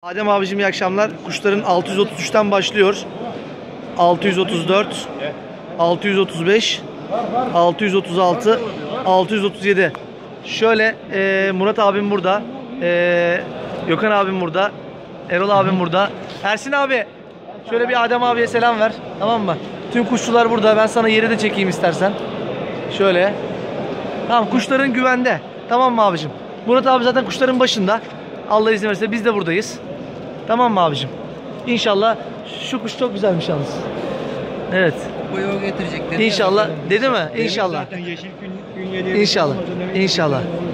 Adem abicim iyi akşamlar. Kuşların 633'ten başlıyor. 634, 635, 636, 637. Şöyle Murat abim burada. Gökhan abim burada. Erol abim burada. Ersin abi şöyle bir Adem abiye selam ver. Tamam mı? Tüm kuşçular burada. Ben sana yeri de çekeyim istersen. Şöyle. Tamam, kuşların güvende. Tamam mı abicim? Murat abi zaten kuşların başında. Allah izin verirse biz de buradayız. Tamam mı abicim? İnşallah. Şu kuş çok güzelmiş yalnız. Evet. Bu yol getirecek dedi. İnşallah. Dedi mi? İnşallah. Zaten yeşil gün İnşallah. İnşallah.